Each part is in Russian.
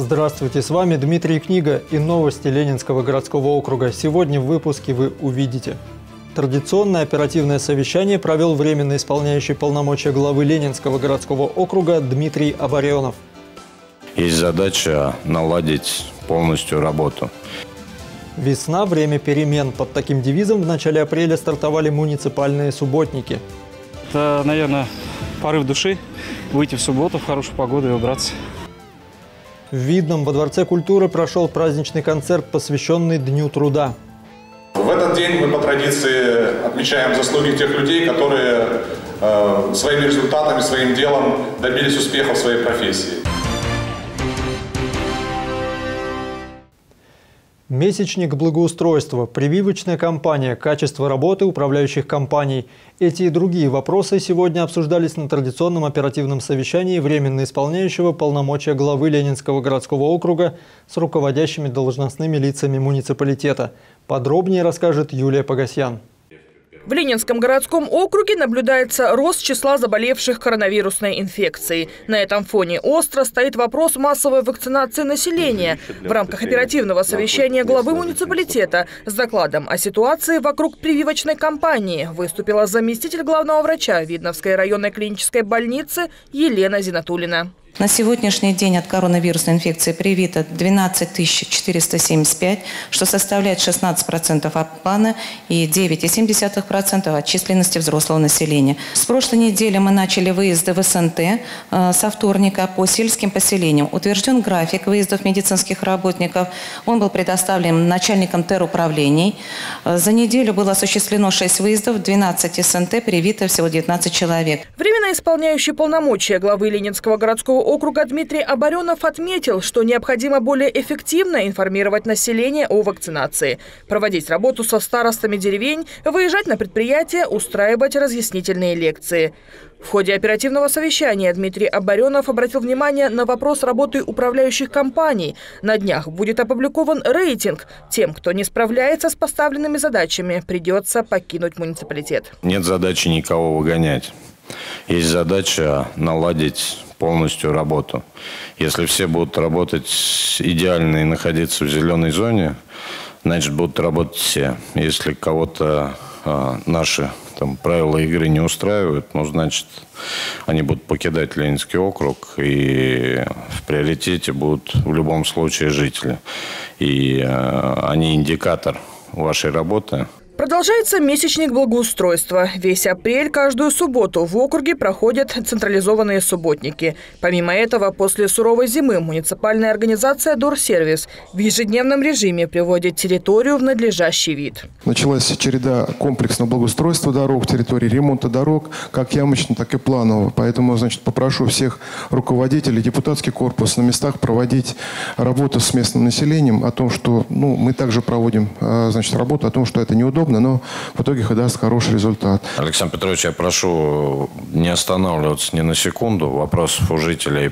Здравствуйте, с вами Дмитрий Книга и новости Ленинского городского округа. Сегодня в выпуске вы увидите. Традиционное оперативное совещание провел временно исполняющий полномочия главы Ленинского городского округа Дмитрий Абарионов. Есть задача наладить полностью работу. Весна – время перемен. Под таким девизом в начале апреля стартовали муниципальные субботники. Это, наверное, порыв души выйти в субботу в хорошую погоду и убраться. В Видном во Дворце культуры прошел праздничный концерт, посвященный Дню труда. В этот день мы по традиции отмечаем заслуги тех людей, которые своими результатами, своим делом добились успеха в своей профессии. Месячник благоустройства, прививочная кампания, качество работы управляющих компаний. Эти и другие вопросы сегодня обсуждались на традиционном оперативном совещании временно исполняющего полномочия главы Ленинского городского округа с руководящими должностными лицами муниципалитета. Подробнее расскажет Юлия Погосян. В Ленинском городском округе наблюдается рост числа заболевших коронавирусной инфекцией. На этом фоне остро стоит вопрос массовой вакцинации населения. В рамках оперативного совещания главы муниципалитета с докладом о ситуации вокруг прививочной кампании выступила заместитель главного врача Видновской районной клинической больницы Елена Зинатуллина. На сегодняшний день от коронавирусной инфекции привито 12 475, что составляет 16% от плана и 9,7% от численности взрослого населения. С прошлой недели мы начали выезды в СНТ со вторника по сельским поселениям. Утвержден график выездов медицинских работников. Он был предоставлен начальником теруправлений. За неделю было осуществлено 6 выездов, 12 СНТ, привито всего 19 человек. Временно исполняющий полномочия главы Ленинского городского округа Дмитрий Абарионов отметил, что необходимо более эффективно информировать население о вакцинации, проводить работу со старостами деревень, выезжать на предприятия, устраивать разъяснительные лекции. В ходе оперативного совещания Дмитрий Абарионов обратил внимание на вопрос работы управляющих компаний. На днях будет опубликован рейтинг. Тем, кто не справляется с поставленными задачами, придется покинуть муниципалитет. Нет задачи никого выгонять. Есть задача наладить полностью работу. Если все будут работать идеально и находиться в зеленой зоне, значит, будут работать все. Если кого-то наши правила игры не устраивают, значит, они будут покидать Ленинский округ, и в приоритете будут в любом случае жители. И они индикатор вашей работы. Продолжается месячник благоустройства. Весь апрель каждую субботу в округе проходят централизованные субботники. Помимо этого, после суровой зимы муниципальная организация «Дорсервис» в ежедневном режиме приводит территорию в надлежащий вид. Началась череда комплексного благоустройства дорог, территории ремонта дорог, как ямочно, так и планово. Поэтому, попрошу всех руководителей, депутатский корпус на местах проводить работу с местным населением о том, что мы также проводим работу о том, что это неудобно, но в итоге даст хороший результат. Александр Петрович, я прошу не останавливаться ни на секунду. Вопросов у жителей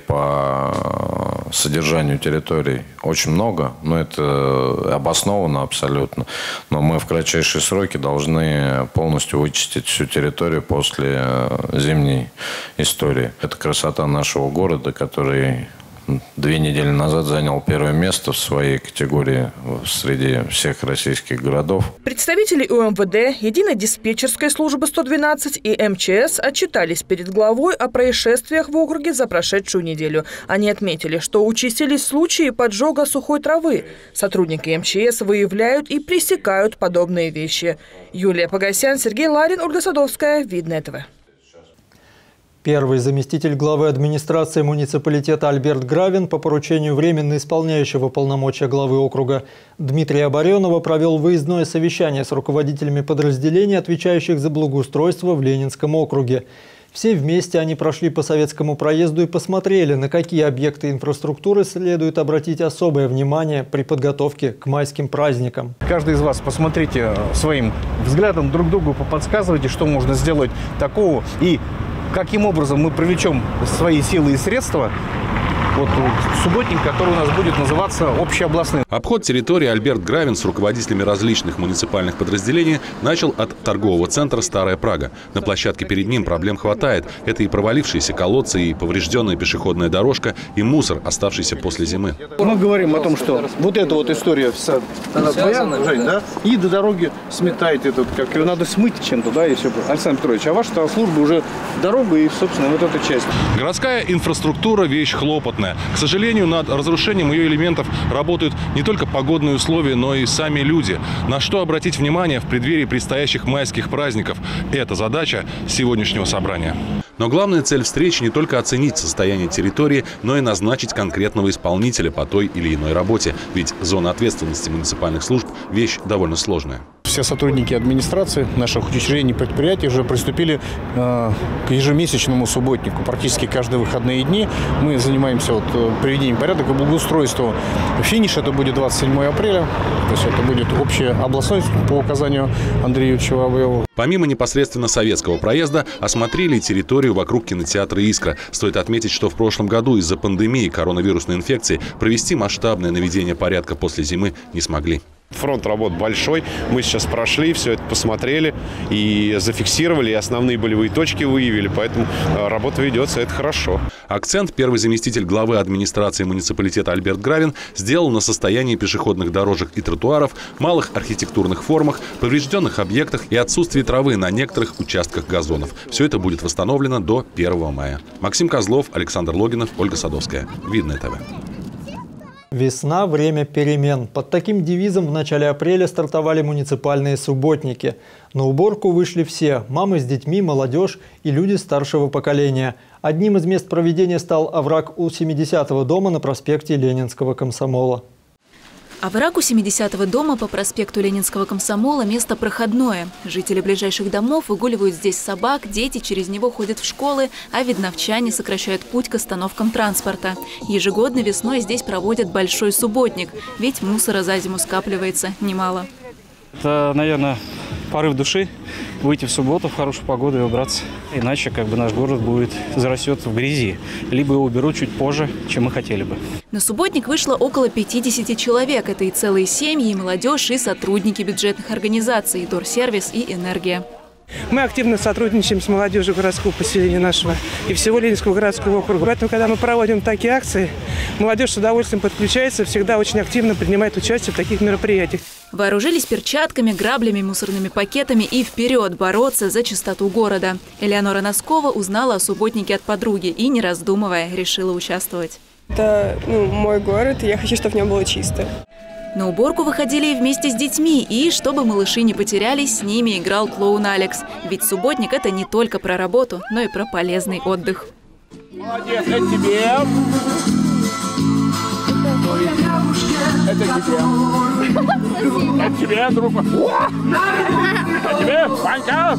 по содержанию территорий очень много, но это обосновано абсолютно. Но мы в кратчайшие сроки должны полностью вычистить всю территорию после зимней истории. Это красота нашего города, который 2 недели назад занял первое место в своей категории среди всех российских городов. Представители УМВД, Единой диспетчерской службы 112 и МЧС отчитались перед главой о происшествиях в округе за прошедшую неделю. Они отметили, что участились случаи поджога сухой травы. Сотрудники МЧС выявляют и пресекают подобные вещи. Юлия Погосян, Сергей Ларин, Ольга Садовская, Видное ТВ. Первый заместитель главы администрации муниципалитета Альберт Гравин по поручению временно исполняющего полномочия главы округа Дмитрия Абарионова провел выездное совещание с руководителями подразделений, отвечающих за благоустройство в Ленинском округе. Все вместе они прошли по Советскому проезду и посмотрели, на какие объекты инфраструктуры следует обратить особое внимание при подготовке к майским праздникам. Каждый из вас посмотрите своим взглядом друг другу, подсказывайте, что можно сделать такого и каким образом мы привлечем свои силы и средства вот субботник, который у нас будет называться общеобластным. Обход территории Альберт Гравин с руководителями различных муниципальных подразделений начал от торгового центра «Старая Прага». На площадке перед ним проблем хватает. Это и провалившиеся колодцы, и поврежденная пешеходная дорожка, и мусор, оставшийся после зимы. Мы говорим о том, что вот эта вот история вся, она твоя, Жень, да? И до дороги сметает этот, как ее надо смыть чем-то, да, и все. Александр Петрович, а ваша служба уже дорога и, собственно, вот эта часть. Городская инфраструктура – вещь хлопотная. К сожалению, над разрушением ее элементов работают не только погодные условия, но и сами люди. На что обратить внимание в преддверии предстоящих майских праздников – это задача сегодняшнего собрания. Но главная цель встречи не только оценить состояние территории, но и назначить конкретного исполнителя по той или иной работе. Ведь зона ответственности муниципальных служб – вещь довольно сложная. Все сотрудники администрации наших учреждений и предприятий уже приступили к ежемесячному субботнику. Практически каждые выходные дни мы занимаемся приведением порядка и благоустройства. Финиш это будет 27 апреля. То есть это будет общеобластной по указанию Андрея Юрьевича Воробьева. Помимо непосредственно советского проезда, осмотрели территорию вокруг кинотеатра «Искра». Стоит отметить, что в прошлом году из-за пандемии коронавирусной инфекции провести масштабное наведение порядка после зимы не смогли. Фронт работ большой. Мы сейчас прошли, все это посмотрели и зафиксировали, и основные болевые точки выявили. Поэтому работа ведется, это хорошо. Акцент первый заместитель главы администрации муниципалитета Альберт Гравин сделал на состоянии пешеходных дорожек и тротуаров, малых архитектурных формах, поврежденных объектах и отсутствии травы на некоторых участках газонов. Все это будет восстановлено до 1 мая. Максим Козлов, Александр Логинов, Ольга Садовская. Видное ТВ. Весна – время перемен. Под таким девизом в начале апреля стартовали муниципальные субботники. На уборку вышли все – мамы с детьми, молодежь и люди старшего поколения. Одним из мест проведения стал овраг у 70-го дома на проспекте Ленинского комсомола. Овраг у 70-го дома по проспекту Ленинского комсомола – место проходное. Жители ближайших домов выгуливают здесь собак, дети через него ходят в школы, а видновчане сокращают путь к остановкам транспорта. Ежегодно весной здесь проводят большой субботник, ведь мусора за зиму скапливается немало. Это, наверное, порыв души выйти в субботу в хорошую погоду и убраться. Иначе наш город зарастет в грязи. Либо его уберут чуть позже, чем мы хотели бы. На субботник вышло около 50 человек. Это и целые семьи, и молодежь, и сотрудники бюджетных организаций, и Дорсервис, и Энергия. Мы активно сотрудничаем с молодежью городского поселения нашего и всего Ленинского городского округа. Поэтому, когда мы проводим такие акции, молодежь с удовольствием подключается, всегда очень активно принимает участие в таких мероприятиях. Вооружились перчатками, граблями, мусорными пакетами и вперед бороться за чистоту города. Элеонора Носкова узнала о субботнике от подруги и, не раздумывая, решила участвовать. Это мой город, и я хочу, чтобы в нем было чисто. На уборку выходили и вместе с детьми, и, чтобы малыши не потерялись, с ними играл клоун Алекс. Ведь субботник – это не только про работу, но и про полезный отдых. Молодец, это тебе. Это тебе. Это тебе, друг. Это тебе, Ванька.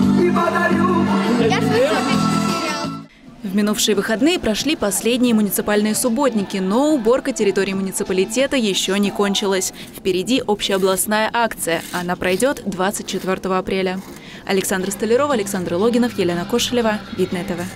В минувшие выходные прошли последние муниципальные субботники, но уборка территории муниципалитета еще не кончилась. Впереди общеобластная акция. Она пройдет 24 апреля. Александра Столярова, Александр Логинов, Елена Кошелева. Видное ТВ.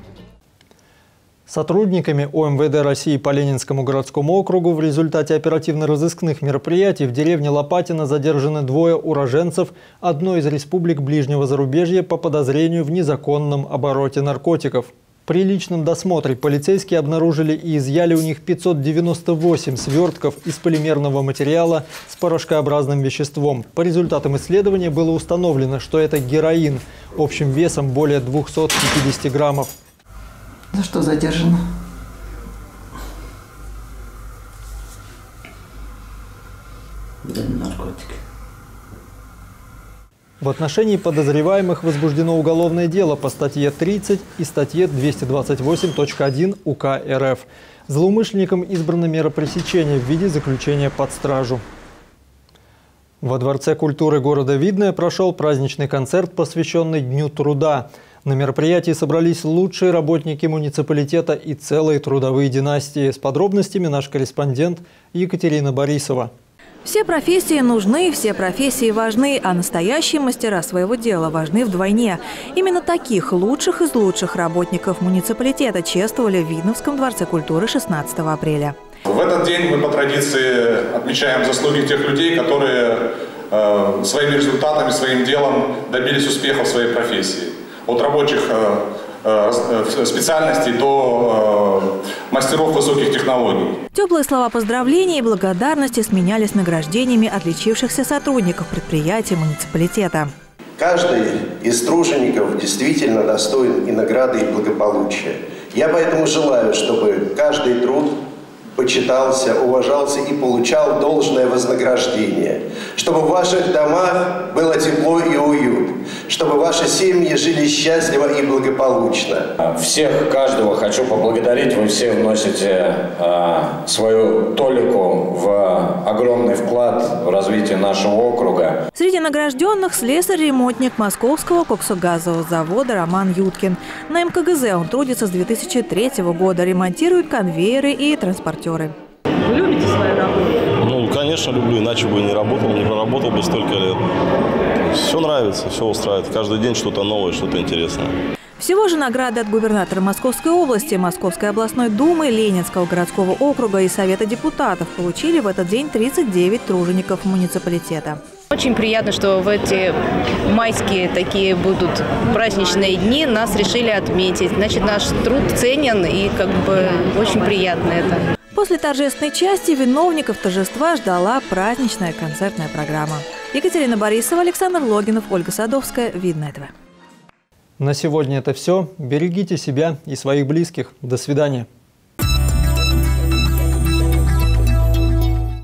Сотрудниками ОМВД России по Ленинскому городскому округу в результате оперативно-розыскных мероприятий в деревне Лопатино задержаны двое уроженцев одной из республик ближнего зарубежья по подозрению в незаконном обороте наркотиков. При личном досмотре полицейские обнаружили и изъяли у них 598 свертков из полимерного материала с порошкообразным веществом. По результатам исследования было установлено, что это героин общим весом более 250 граммов. За что задержано? Наркотики. В отношении подозреваемых возбуждено уголовное дело по статье 30 и статье 228.1 УК РФ. Злоумышленникам избрана мера пресечения в виде заключения под стражу. Во Дворце культуры города Видное прошел праздничный концерт, посвященный Дню труда. На мероприятии собрались лучшие работники муниципалитета и целые трудовые династии. С подробностями наш корреспондент Екатерина Борисова. Все профессии нужны, все профессии важны, а настоящие мастера своего дела важны вдвойне. Именно таких лучших из лучших работников муниципалитета чествовали в Видновском дворце культуры 16 апреля. В этот день мы по традиции отмечаем заслуги тех людей, которые своими результатами, своим делом добились успеха в своей профессии. От рабочих специальностей до мастеров высоких технологий. Теплые слова поздравления и благодарности сменялись награждениями отличившихся сотрудников предприятий муниципалитета. Каждый из тружеников действительно достоин и награды, и благополучия. Я поэтому желаю, чтобы каждый труд почитался, уважался и получал должное вознаграждение. Чтобы в ваших домах было тепло и уют. Чтобы ваши семьи жили счастливо и благополучно. Всех, каждого хочу поблагодарить. Вы все вносите свою толику в огромный вклад в развитие нашего округа. Среди награжденных слесарь-ремонтник Московского коксогазового завода Роман Юткин. На МКГЗ он трудится с 2003 года, ремонтирует конвейеры и транспортеры. Вы любите свою работу? Ну, конечно, люблю, иначе бы не работал, не проработал бы столько лет. Все нравится, все устраивает. Каждый день что-то новое, что-то интересное. Всего же награды от губернатора Московской области, Московской областной думы, Ленинского городского округа и Совета депутатов получили в этот день 39 тружеников муниципалитета. Очень приятно, что в эти майские такие будут праздничные дни нас решили отметить. Значит, наш труд ценен и очень приятно это. После торжественной части виновников торжества ждала праздничная концертная программа. Екатерина Борисова, Александр Логинов, Ольга Садовская. Видно этого. На сегодня это все. Берегите себя и своих близких. До свидания.